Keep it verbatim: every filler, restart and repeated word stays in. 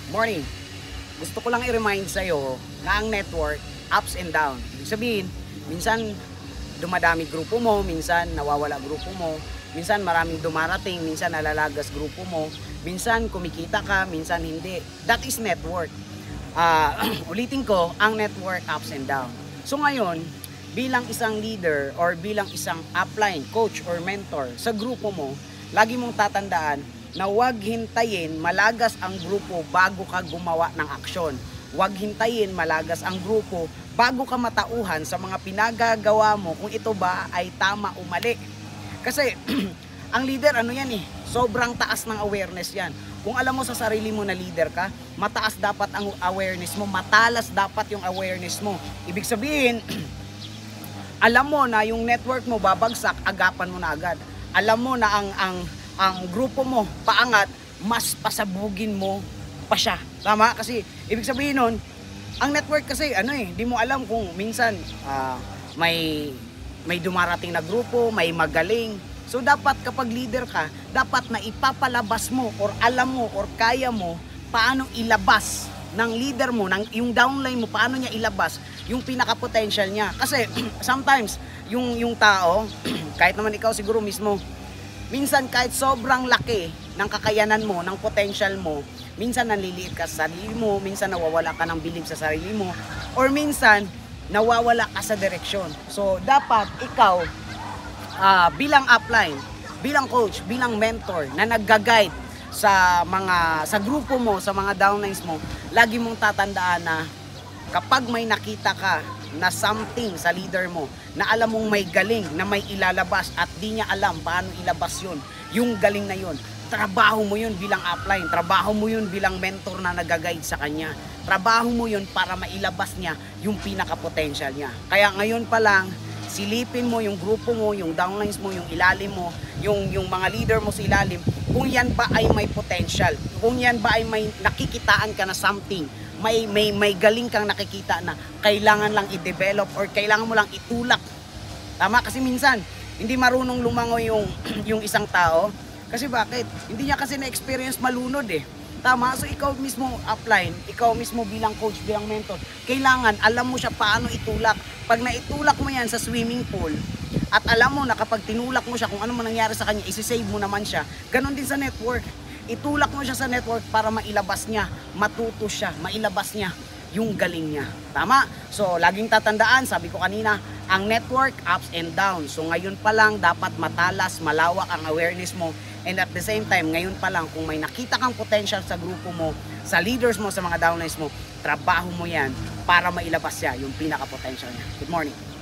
Morning. Gusto ko lang i-remind sa'yo na ang network, ups and down. Ibig sabihin, minsan dumadami grupo mo, minsan nawawala grupo mo, minsan maraming dumarating, minsan nalalagas grupo mo, minsan kumikita ka, minsan hindi. That is network. Uh, ulitin ko, ang network, ups and down. So ngayon, bilang isang leader or bilang isang upline, coach or mentor sa grupo mo, lagi mong tatandaan na huwag hintayin malagas ang grupo bago ka gumawa ng aksyon. Huwag hintayin malagas ang grupo bago ka matauhan sa mga pinagagawa mo kung ito ba ay tama o mali. Kasi ang leader, ano yan eh, sobrang taas ng awareness yan. Kung alam mo sa sarili mo na leader ka, mataas dapat ang awareness mo, matalas dapat yung awareness mo. Ibig sabihin, alam mo na yung network mo babagsak, agapan mo na agad. Alam mo na ang ang ang grupo mo paangat, mas pasabugin mo pa siya. Tama? Kasi ibig sabihin nun, ang network kasi ano eh, di mo alam kung minsan uh, may may dumarating na grupo, may magaling. So dapat kapag leader ka, dapat na ipapalabas mo or alam mo or kaya mo paano ilabas ng leader mo, ng yung downline mo, paano niya ilabas yung pinaka-potential niya. Kasi sometimes yung yung tao, kahit naman ikaw siguro mismo, minsan kahit sobrang laki ng kakayanan mo, ng potential mo, minsan nanliliit ka sa sarili mo, minsan nawawala ka ng bilib sa sarili mo, or minsan nawawala ka sa direksyon. So dapat ikaw uh, bilang upline, bilang coach, bilang mentor na nagga-guide sa mga sa grupo mo, sa mga downlines mo, lagi mong tatandaan na kapag may nakita ka na something sa leader mo, na alam mong may galing, na may ilalabas at di niya alam paano ilabas yun, yung galing na yun, trabaho mo yun bilang upline, trabaho mo yun bilang mentor na nag-guide sa kanya, trabaho mo yun para mailabas niya yung pinaka-potential niya. Kaya ngayon pa lang, silipin mo yung grupo mo, yung downlines mo, yung ilalim mo, yung, yung mga leader mo sa ilalim, kung yan ba ay may potential, kung yan ba ay may nakikitaan ka na something, may may may galing kang nakikita na kailangan lang i-develop or kailangan mo lang itulak. Tama? Kasi minsan hindi marunong lumangoy yung yung isang tao. Kasi bakit? Hindi niya kasi na-experience malunod eh. Tama? So ikaw mismo upline, ikaw mismo bilang coach, bilang mentor, kailangan alam mo siya paano itulak. Pag naitulak mo yan sa swimming pool at alam mo na kapag tinulak mo siya kung ano man nangyari sa kanya, isi-save mo naman siya. Ganon din sa network. Itulak mo siya sa network para mailabas niya, matuto siya, mailabas niya yung galing niya. Tama? So, laging tatandaan, sabi ko kanina, ang network, ups and downs. So, ngayon pa lang, dapat matalas, malawak ang awareness mo. And at the same time, ngayon pa lang, kung may nakita kang potential sa grupo mo, sa leaders mo, sa mga downlines mo, trabaho mo yan para mailabas siya yung pinaka-potential niya. Good morning.